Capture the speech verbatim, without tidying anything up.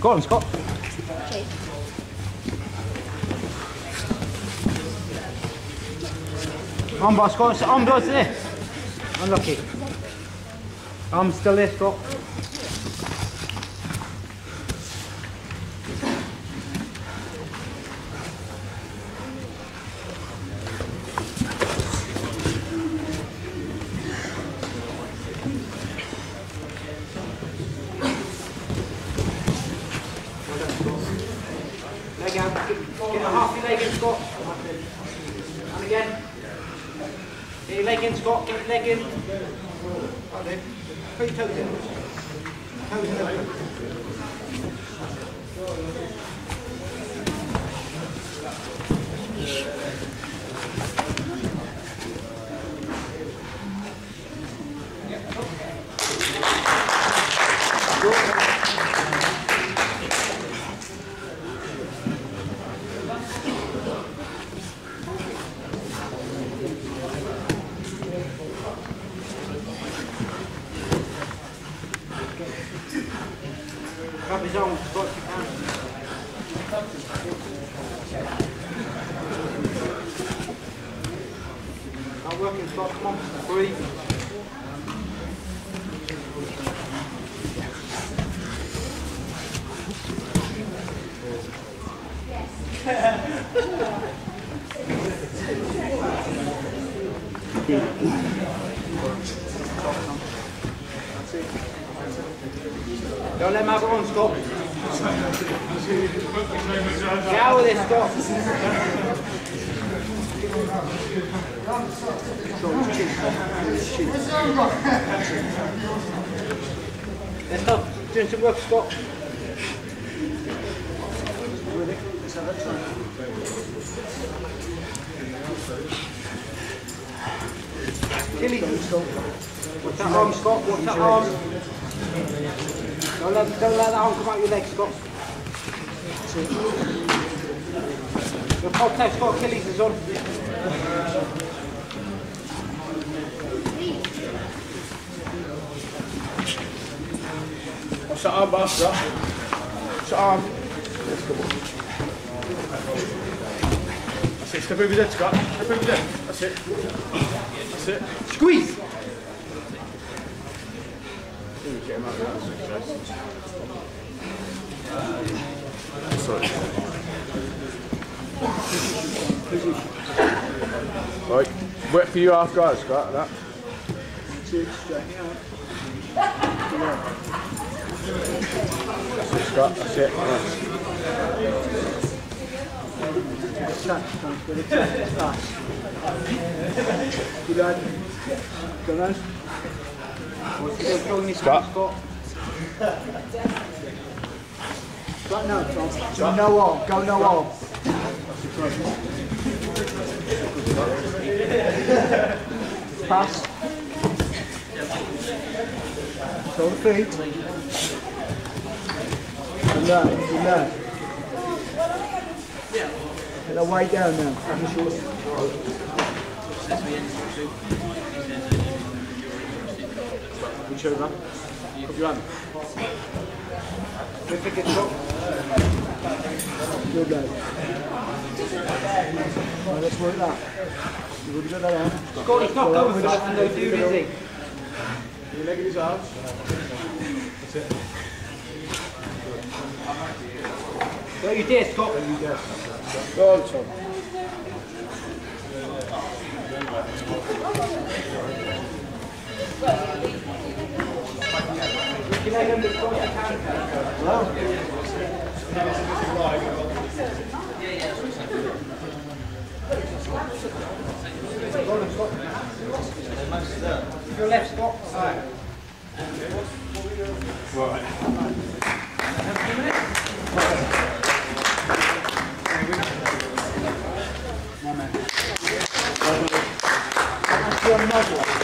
Go on, Scott. Okay. On, boss, Scott. On, boss, there. Unlucky. I'm still there, Scott. Leg out. Get, get a half your leg in, Scott. And again. Get your leg in, Scott. Get your leg in. Right then. Put your toes in. Toes in open. Grab his arms, Scott, if you can. Not working, Scott, come on, breathe. Don't let him have it on, Scott. Get out with this, Scott. Let's stop doing some work, Scott. Achilles. Watch that arm, Scott. Watch that arm. Don't let, don't let that arm come out your leg, Scott. Your podcast, Scott, Achilles is on. What's that arm, boss? What's that arm? That's it, step over your head, Scott. Step over your head. That's it. That's it. Squeeze! Get him out of that. Sorry. Right, wet for you half guys, Scott, that. Two, straight out. That's it, Scott, that's it. Nice. Good lad. Go on. Scott. Scott, no, Tom. Go no arm. Go no arm. Pass. Show the feet. And that, and that. Get that way down now. Reach over. Put your hand. Good pick it, Scott. Good lad. Right, let's work that. You would get that on. Scott, he's not going for that, no dude, is he? Your leg in his arms. That's it. Go you dare, Scott. Go you dare. Go on, Tom. Your left, Scott. Right. My man. That's your novel.